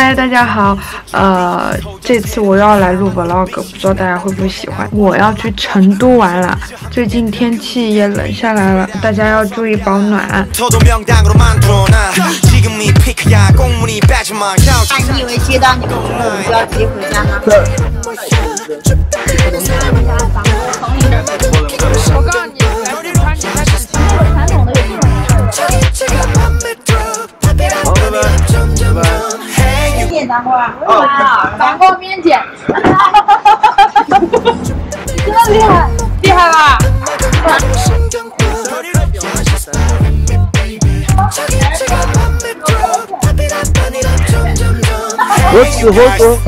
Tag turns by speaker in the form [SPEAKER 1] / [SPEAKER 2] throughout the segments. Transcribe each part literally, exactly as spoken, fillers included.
[SPEAKER 1] 嗨，大家好，呃，这次我又要来录 vlog， 不知道大家会不会喜欢。我要去成都玩了，最近天气也冷下来了，大家要注意保暖。
[SPEAKER 2] 那你以为接到你们之后我们就要直接回家吗？我告诉你，穿起来是传统的有这种。
[SPEAKER 3] 好，拜拜，拜拜。
[SPEAKER 2] 面检当过啊？当过面检。真的厉害，厉害吧？
[SPEAKER 3] 我吃火锅。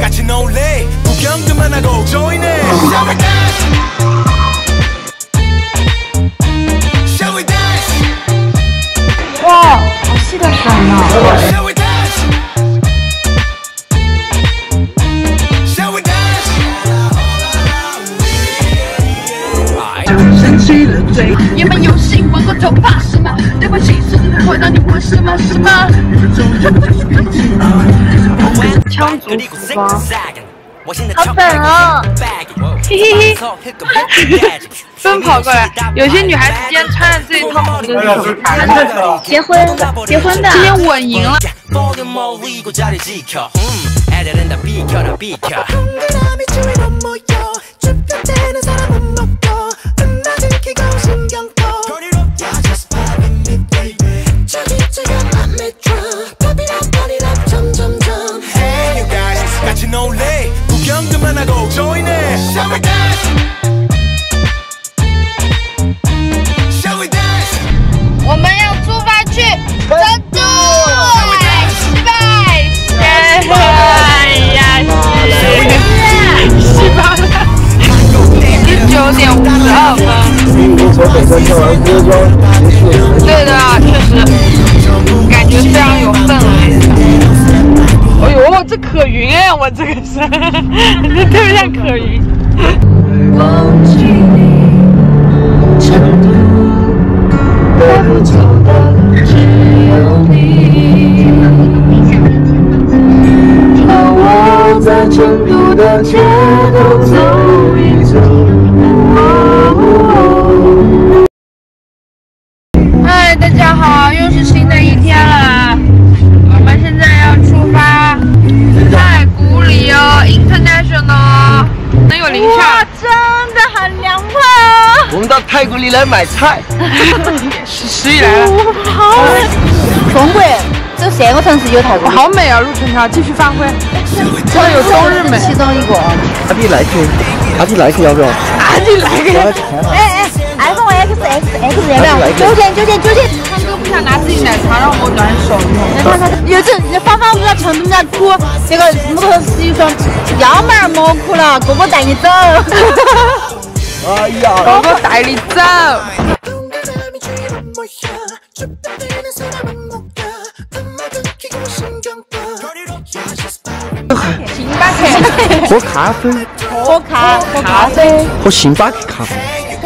[SPEAKER 1] 哇，好细的粉啊！
[SPEAKER 4] 你们有心玩过就怕什么？对不起，是你回答你不是吗？是吗？
[SPEAKER 1] 羌族服装，
[SPEAKER 2] 好粉哦！
[SPEAKER 1] 嘿嘿嘿，奔跑过来，有些女孩子今天穿着这一套红的，
[SPEAKER 2] 结婚结婚的，
[SPEAKER 1] 今天稳赢了。
[SPEAKER 4] 我们要出发去成都，失败！哎呀，失败了！十九点五十二分。
[SPEAKER 3] 从北京跳完歌庄，
[SPEAKER 4] 对的，确实，感觉非常有氛围。
[SPEAKER 1] 哎呦，这可云哎，我这个是，这特别像可云。
[SPEAKER 4] 忘记你，成都，带不走的只有你。和我在成都的街头走一走。嗨，大家好，又是新的一天了。我们现在要出发太古里哦 ，International， 能有零下。哇，真的很凉快哦。
[SPEAKER 3] 我们到太古里来买菜。
[SPEAKER 1] 十一来了，
[SPEAKER 4] 好美。
[SPEAKER 2] 中国这三个城市有太古里，
[SPEAKER 1] 好美啊！陆晨涛继续发挥，这有冬日美。
[SPEAKER 2] 其中一个。
[SPEAKER 3] 阿弟来克，阿弟来克要不要？
[SPEAKER 1] 阿弟来个。
[SPEAKER 2] 哎哎 ，iPhone X X X 要不要？九千九千九千。
[SPEAKER 1] 他哥不想拿自己奶茶让我暖手。
[SPEAKER 2] 看看，有这芳芳不知道成都人家苦，这个木头司机说要妹儿莫苦了，哥哥带你走。
[SPEAKER 3] 哎呀，
[SPEAKER 1] 哥哥带你走。星巴克。
[SPEAKER 3] 喝咖啡。
[SPEAKER 2] 喝咖喝咖啡。
[SPEAKER 3] 喝星巴克咖啡。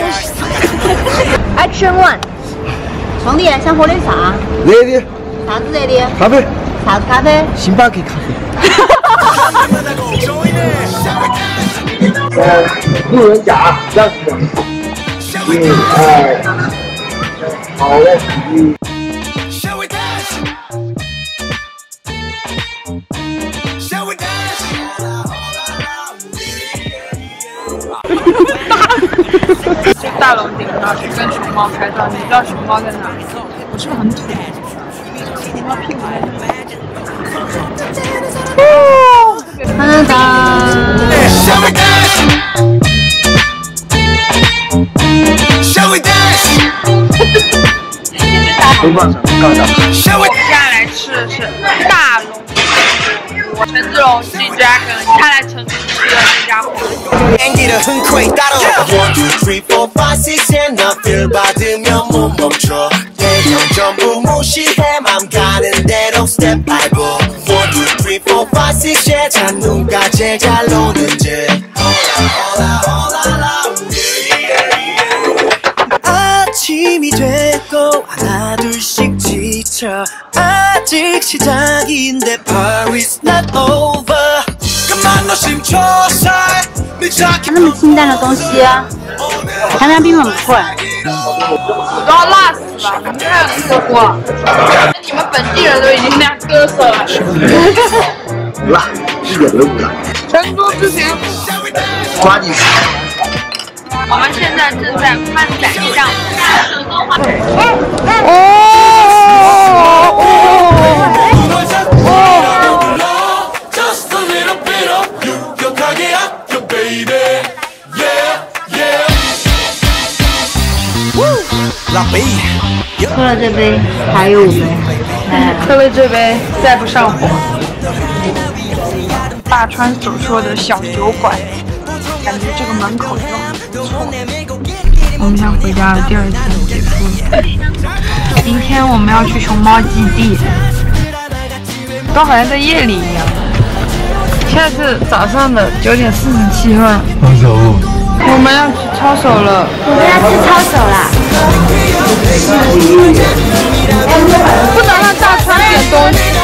[SPEAKER 2] Action one， 兄弟想喝点啥？
[SPEAKER 3] 热的。
[SPEAKER 2] 啥子热的？
[SPEAKER 3] 咖啡。
[SPEAKER 2] 啥子咖啡？
[SPEAKER 3] 星巴克咖啡。呃，路人甲，这样子。一二，好嘞，一。
[SPEAKER 1] 去大龙顶上去跟熊猫拍照，你知道熊猫在哪里？我是不是很土？熊猫屁股。
[SPEAKER 2] 当当。
[SPEAKER 3] 没办法，干啥？
[SPEAKER 1] 我们现在来吃的是大龙火锅，陈志龙 G Dragon， 他来成都吃的这家火锅。
[SPEAKER 5] 아침이 되고 하나둘씩 지쳐 아직 시작인데 Paris not over
[SPEAKER 2] 那么清淡的东西，糖尿病很不错。
[SPEAKER 4] 我都要辣死了！你看这锅，你们本地人都已经那样割手了。
[SPEAKER 3] 不辣，一点都不辣。
[SPEAKER 4] 成都之行，
[SPEAKER 3] 抓紧时间。
[SPEAKER 4] 我们现在正在宽窄巷。
[SPEAKER 2] 喝了这杯还有五杯，哎，
[SPEAKER 1] 喝了这杯再不上火。大川所说的小酒馆，感觉这个门口就很不错。我们想回家了，第二天结束了。明天我们要去熊猫基地，都好像在夜里一样。现在是早上的九点四十七分。
[SPEAKER 3] 放手。
[SPEAKER 1] 我们要去抄手了。
[SPEAKER 2] 我们要去抄手了。
[SPEAKER 1] 不能让大川点东西。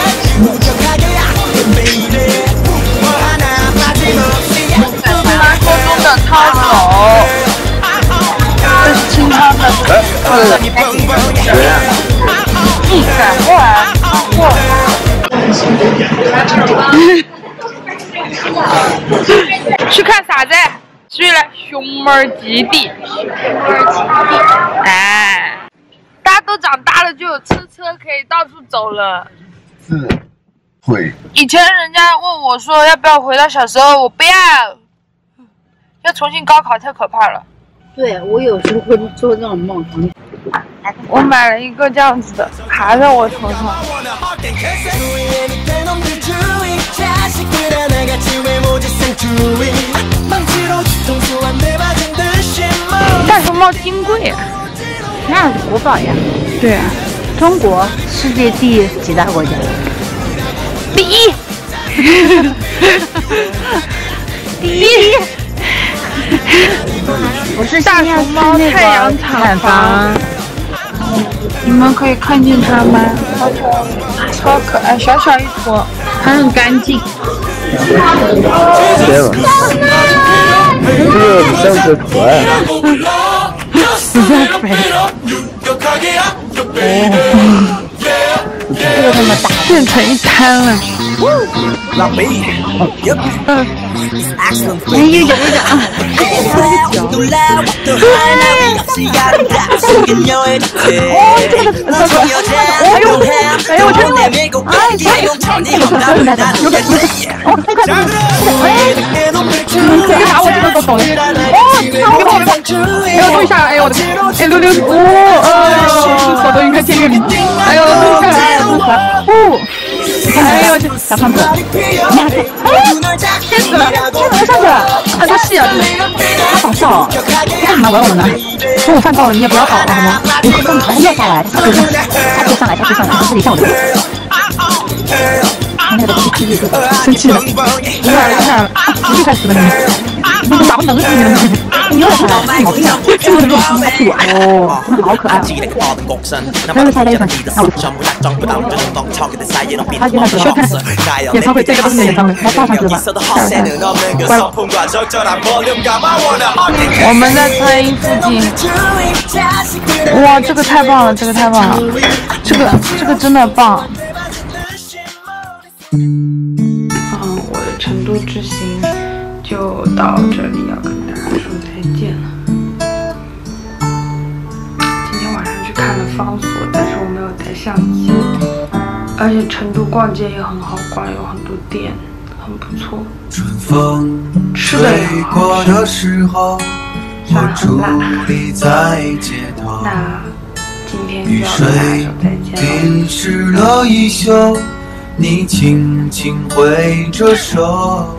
[SPEAKER 1] 传说中的抄手，这是清汤的。哎，你别紧张。嗯，赶过来，过。去看啥子？去了熊猫基地。熊猫基地。哎，大家都长大了，就有车车可以到处走了。
[SPEAKER 3] 是，会。
[SPEAKER 1] 以前人家问我说要不要回到小时候，我不要。要重新高考太可怕了。
[SPEAKER 2] 对，我有时候会做这种梦。
[SPEAKER 1] 我买了一个这样子的，卡在我头上。大熊猫金贵啊，
[SPEAKER 2] 那是国宝呀。
[SPEAKER 1] 对啊，
[SPEAKER 2] 中国世界第几大国家？
[SPEAKER 1] 第一。第一。
[SPEAKER 2] 我是
[SPEAKER 1] 大熊猫太阳厂房，你们可以看见它吗？超可爱，超可爱，小小一坨，还很干净。
[SPEAKER 3] 天了，这个比上次可爱。
[SPEAKER 1] 比较肥。哦，这个这么大，变成一滩了。嗯。哎，又讲又讲啊！哦，这个的很可爱。哎呦，哎呦，我真的，哎，这个可爱的，有点有点，哦，太快了！哎，可以把我这个都懂了。哦，超好的，哎呦，终于下来，哎呦我的天，哎溜溜，哦，呃，手都已经快贴月饼，哎呦，终于下来了，终于下来，哦。哎呦我去，小胖子，你看，哎，天死了，天怎么上去了？啊，这戏啊，真的，好搞笑哦！你干嘛玩我们呢？中午饭到了，你也不要搞了，好吗？你快点，还要下来，他可以上，他可以上来，他可以上来，自己上我的腿。那个东西气生气了，你看了，看了，不是快死了你！你咋不能死你呢？你又上来，毛病啊！是不是肉他吐哦，真的好可爱啊！还有下来一款，那我他原来不需要看演唱会，这个都是演唱会，来放上去吧。乖。我们在餐饮附近。哇，这个太棒了，这个太棒了，这个这个真的棒。嗯，我的成都之行就到这里，要跟大家说再见了。今天晚上去看了方所，但是我没有带相机。而且成都逛街也很好逛，有很多店，很不错。吃的也很好吃，虽然很辣。那今天就要跟大家说再见了。
[SPEAKER 5] 你轻轻挥着手。